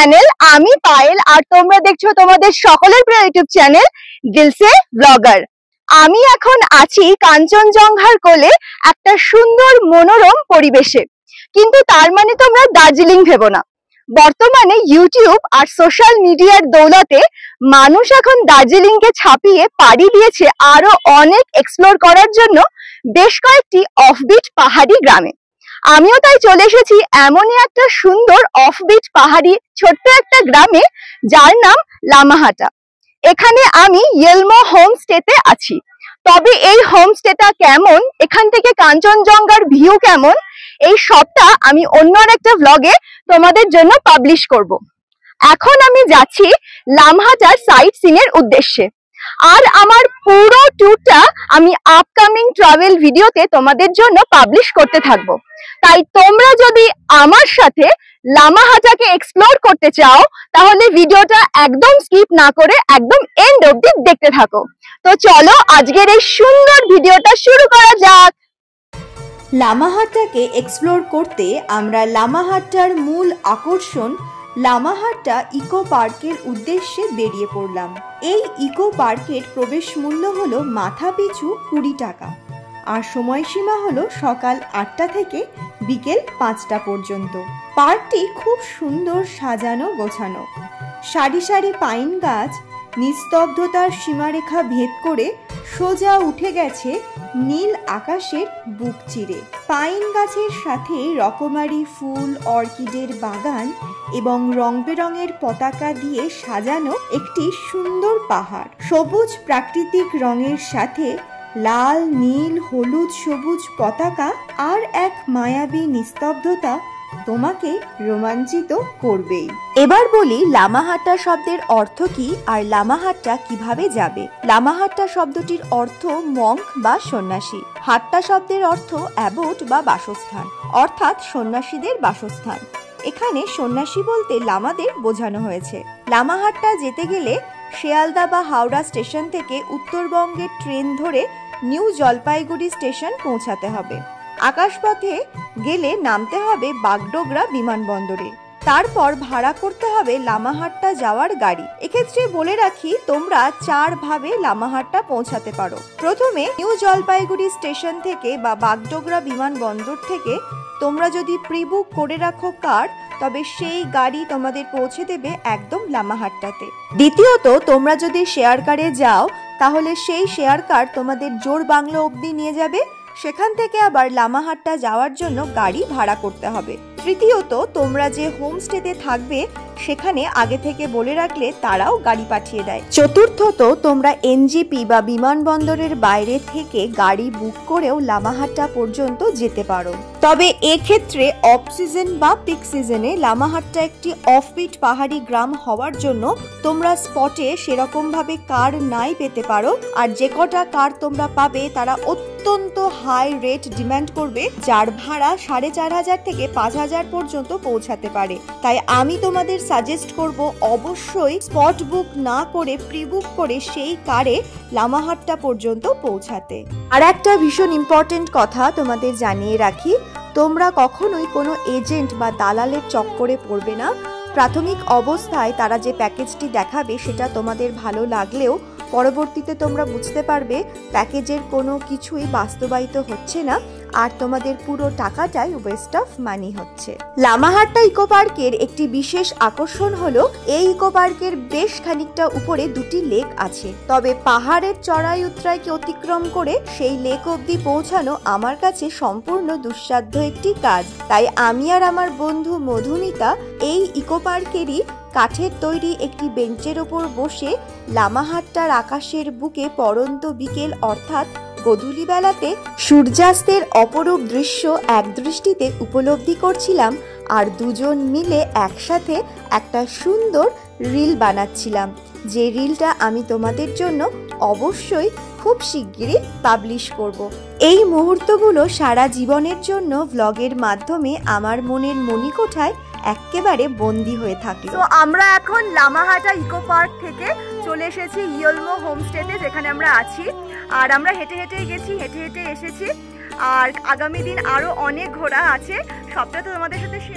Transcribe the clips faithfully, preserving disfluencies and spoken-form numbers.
Channel. আমি পায়েল আর তোমরা দেখছো তোমাদের সকলের প্রিয় ইউটিউব চ্যানেল দিলসে ব্লগার। আমি এখন আছি কাঞ্চনজঙ্ঘার কোলে একটা সুন্দর মনোরম পরিবেশে, কিন্তু তার মানে তোমরা দার্জিলিং ভেবো না। বর্তমানে ইউটিউব আর সোশ্যাল মিডিয়ার দৌলতে মানুষ এখন দার্জিলিংকে ছাপিয়ে পাড়ি দিয়েছে আরো অনেক এক্সপ্লোর করার জন্য বেশ কয়েকটি অফবিট পাহাড়ি গ্রামে। আমিও তাই চলে এসেছি এমনই একটা সুন্দর অফবিট পাহাড়ি ছোট্ট একটা গ্রামে, যার নাম লামাহাটা। এখানে আমি ইয়েলমো হোমস্টেতে আছি। তবে এই হোমস্টেটা কেমন, এখান থেকে কাঞ্চনজঙ্ঘার ভিউ কেমন, এই সবটা আমি অন্য একটা ব্লগে তোমাদের জন্য পাবলিশ করব। এখন আমি যাচ্ছি লামাহাটার সাইট সিনের উদ্দেশ্যে, আর আমার পুরো ট্যুরটা আমি আপকামিং ট্রাভেল ভিডিওতে তোমাদের জন্য পাবলিশ করতে থাকবো। তাই তোমরা যদি আমার সাথে লামাহাটাকে এক্সপ্লোর করতে চাও তাহলে ভিডিওটা একদম স্কিপ না করে একদম এন্ড অবধি দেখতে থাকো। তো চলো আজকের এই সুন্দর ভিডিওটা শুরু করা যাক। লামাহাটাকে এক্সপ্লোর করতে আমরা লামাহাটার মূল আকর্ষণ লামাহাটা ইকো পার্কের উদ্দেশ্যে বেরিয়ে পড়লাম। এই ইকো পার্কের প্রবেশ মূল্য হলো মাথা পিছু কুড়ি টাকা, আর সময়সীমা হলো সকাল আটটা থেকে বিকেল পাঁচটা পর্যন্ত। পার্কটি খুব সুন্দর সাজানো গোছানো, সারি সারি পাইন গাছ নিস্তব্ধতার সীমারেখা ভেদ করে সোজা উঠে গেছে নীল আকাশের বুক চিরে। পাইন গাছের সাথে রকমারি ফুল, অর্কিডের বাগান এবং রং বেরঙের পতাকা দিয়ে সাজানো একটি সুন্দর পাহাড়। সবুজ প্রাকৃতিক রঙের সাথে লাল, নীল, হলুদ, সবুজ পতাকা আর এক মায়াবী নিস্তব্ধতা তোমাকে রোমাঞ্চিত করবেই। এবার বলি লামাহাটা শব্দের অর্থ কি আর লামাহাটা কিভাবে যাবে। লামাহাটা শব্দটির অর্থ মঙ্ক বা সন্ন্যাসী। হাট্টা শব্দের অর্থ অ্যাবোট বা বাসস্থান, অর্থাৎ সন্ন্যাসীদের বাসস্থান। এখানে সন্ন্যাসী বলতে লামাদের বোঝানো হয়েছে। লামাহাট্টা যেতে গেলে শিয়ালদা বা হাওড়া স্টেশন থেকে উত্তরবঙ্গের ট্রেন ধরে নিউ জলপাইগুড়ি স্টেশন পৌঁছাতে হবে। আকাশপথে গেলে নামতে হবে বাগডোগরা বিমানবন্দরে, তারপর ভাড়া করতে হবে লামাহাট্টা যাওয়ার গাড়ি। এক্ষেত্রে বলে রাখি তোমরা চার ভাবে লামাহাট্টা পৌঁছাতে পারো। প্রথমে নিউ জলপাইগুড়ি স্টেশন থেকে বা বাগডোগরা বিমানবন্দর থেকে তোমরা যদি প্রি বুক করে রাখো কার, তবে সেই গাড়ি তোমাদের পৌঁছে দেবে একদম লামাহাট্টাতে। দ্বিতীয়ত, তোমরা যদি শেয়ার কারে যাও তাহলে সেই শেয়ার কার তোমাদের জোর বাংলো অবধি নিয়ে যাবে, সেখান থেকে আবার লামাহাট্টা যাওয়ার জন্য গাড়ি ভাড়া করতে হবে। তৃতীয়ত, তোমরা যে হোমস্টেতে থাকবে সেখানে আগে থেকে বলে রাখলে তারাও গাড়ি পাঠিয়ে দেয়। চতুর্থত, তোমরা এনজিপি বা বিমানবন্দরের বাইরে থেকে গাড়ি বুক করেও লামাহাট্টা পর্যন্ত যেতে পারো। তবে এক্ষেত্রে অফ সিজন বা পিক সিজনে লামাহাট্টা একটি অফবিট পাহাড়ি গ্রাম হওয়ার জন্য তোমরা স্পটে সেরকম ভাবে কার নাই পেতে পারো, আর যে কটা কার তোমরা পাবে তারা অত্যন্ত হাই রেট ডিমান্ড করবে, যার ভাড়া সাড়ে চার হাজার থেকে পাঁচ হাজার পর্যন্ত পৌঁছাতে পারে। তাই আমি তোমাদের সাজেস্ট করব অবশ্যই স্পট বুক না করে প্রি বুক করে সেই কারে লামাহাট্টা পর্যন্ত পৌঁছাতে। আর একটা ভীষণ ইম্পর্টেন্ট কথা তোমাদের জানিয়ে রাখি, তোমরা কখনোই কোনো এজেন্ট বা দালালের চক্করে পড়বে না। প্রাথমিক অবস্থায় তারা যে প্যাকেজটি দেখাবে সেটা তোমাদের ভালো লাগলেও পরবর্তীতে তোমরা বুঝতে পারবে প্যাকেজের কোনো কিছুই বাস্তবায়িত হচ্ছে না, আর তোমাদের পুরো টাকাটাই ওয়েস্ট অফ মানি হচ্ছে। লামাহাট্টা ইকো পার্কের একটি বিশেষ আকর্ষণ হলো এই ইকো পার্কের বেশ খানিকটা উপরে দুটি লেক আছে। তবে পাহাড়ের চড়াই উতরাইকে অতিক্রম করে সেই লেক অবধি পৌঁছানো আমার কাছে সম্পূর্ণ দুঃসাধ্য একটি কাজ। তাই আমি আর আমার বন্ধু মধুমিতা এই ইকো পার্কেরই কাঠের তৈরি একটি বেঞ্চের ওপর বসে লামাহাট্টার আকাশের বুকে পড়ন্ত বিকেল অর্থাৎ গোধূলি বেলাতে সূর্যাস্তের অপরূপ দৃশ্য এক দৃষ্টিতে উপলব্ধি করছিলাম, আর দুজন মিলে একসাথে একটা সুন্দর রিল বানাচ্ছিলাম, যে রিলটা আমি তোমাদের জন্য অবশ্যই খুব শিগগিরই পাবলিশ করব। এই মুহূর্তগুলো সারা জীবনের জন্য ব্লগের মাধ্যমে আমার মনের মণিকোঠায় একেবারে বন্দী হয়ে থাকে। তো আমরা এখন লামাহাটা ইকো পার্ক থেকে চলে এসেছি ইয়েলমো হোমস্টেতে, যেখানে আমরা আছি। আর আমরা হেঁটে হেঁটে গেছি, হেঁটে হেঁটে এসেছি। আর আগামী দিন আরো অনেক ঘোরা আছে, সবটা তো তোমাদের সাথে শেয়ার।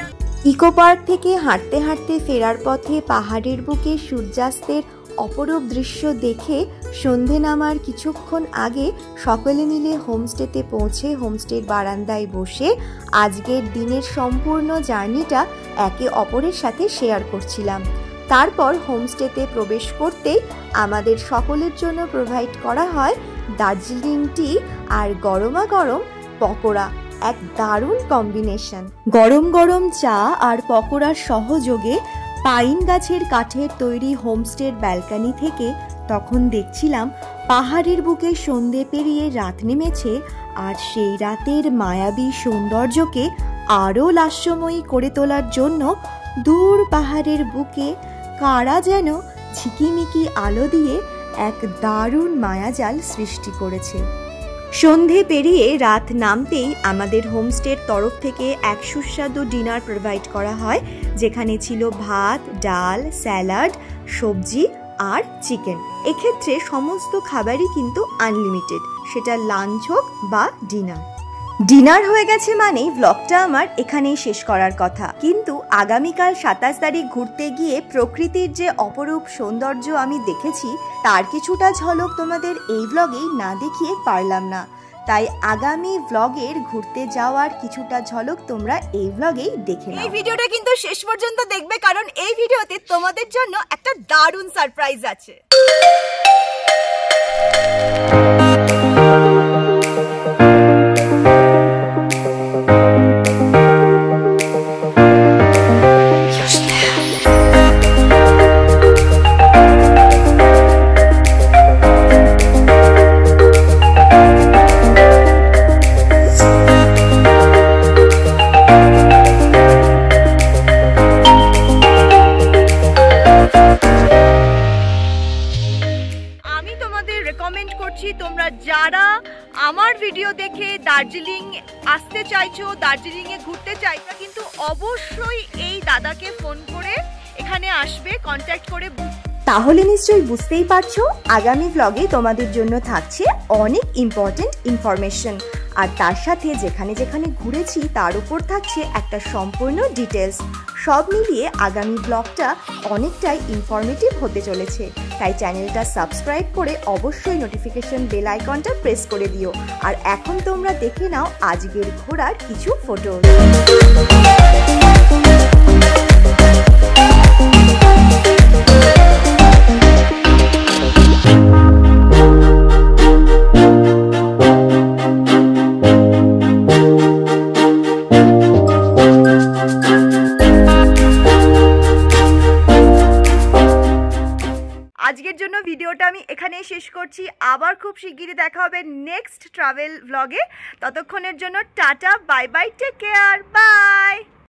ইকো পার্ক থেকে হাঁটতে হাঁটতে ফেরার পথে পাহাড়ের বুকে সূর্যাস্তের অপরূপ দৃশ্য দেখে সন্ধে নামার কিছুক্ষণ আগে সকলে মিলে হোমস্টেতে পৌঁছে হোমস্টের বারান্দায় বসে আজকের দিনের সম্পূর্ণ জার্নিটা একে অপরের সাথে শেয়ার করছিলাম। তারপর হোমস্টেতে প্রবেশ করতেই আমাদের সকলের জন্য প্রোভাইড করা হয় দার্জিলিং টি আর গরমা গরম পকোড়া, এক দারুণ কম্বিনেশন। গরম গরম চা আর পকোড়ার সহযোগে পাইন গাছের কাঠের তৈরি হোমস্টের ব্যালকনি থেকে তখন দেখছিলাম পাহাড়ের বুকে সন্ধে পেরিয়ে রাত নেমেছে, আর সেই রাতের মায়াবী সৌন্দর্যকে আরও লাস্যময়ী করে তোলার জন্য দূর পাহাড়ের বুকে কারা যেন ঝিকিমিকি আলো দিয়ে এক দারুণ মায়াজাল সৃষ্টি করেছে। সন্ধে পেরিয়ে রাত নামতেই আমাদের হোমস্টের তরফ থেকে এক সুস্বাদু ডিনার প্রোভাইড করা হয়, যেখানে ছিল ভাত, ডাল, স্যালাড, সবজি আর চিকেন। এক্ষেত্রে সমস্ত খাবারই কিন্তু আনলিমিটেড, সেটা লাঞ্চ হোক বা ডিনার। ডিনার হয়ে গেছে মানেই ব্লগটা আমার এখানেই শেষ করার কথা, কিন্তু আগামীকাল সাতাশ তারিখ ঘুরতে গিয়ে প্রকৃতির যে অপরূপ সৌন্দর্য আমি দেখেছি তার কিছুটা ঝলক তোমাদের এই ব্লগেই না দেখিয়ে পারলাম না। তাই আগামী ব্লগের ঘুরতে যাওয়ার কিছুটা ঝলক তোমরা এই ব্লগেই দেখে নাও। এই ভিডিওটা কিন্তু শেষ পর্যন্ত দেখবে, কারণ এই ভিডিওতে তোমাদের জন্য একটা দারুণ সারপ্রাইজ আছে। তোমরা যারা আমার ভিডিও দেখে দার্জিলিং আসতে চাইছো, দার্জিলিং এ ঘুরতে চাইছো, কিন্তু অবশ্যই এই দাদাকে ফোন করে এখানে আসবে, কন্ট্যাক্ট করে। তাহলে নিশ্চয়ই বুঝতেই পারছো আগামী ব্লগে তোমাদের জন্য থাকছে অনেক ইম্পর্টেন্ট ইনফরমেশন, আর তার সাথে যেখানে যেখানে ঘুরেছি তার উপর থাকছে একটা সম্পূর্ণ ডিটেলস। সব মিলিয়ে আগামী ব্লগটা অনেকটাই ইনফরমেটিভ হতে চলেছে, তাই চ্যানেলটা সাবস্ক্রাইব করে অবশ্যই নোটিফিকেশন বেল আইকনটা প্রেস করে দিও। আর এখন তোমরা দেখে নাও আজকের ঘোরার কিছু ফটো। আজকের জন্য ভিডিওটা আমি এখানেই শেষ করছি। আবার খুব শিগগিরই দেখা হবে নেক্সট ট্রাভেল ব্লগে। ততক্ষণের জন্য tata, bye bye, take care, by.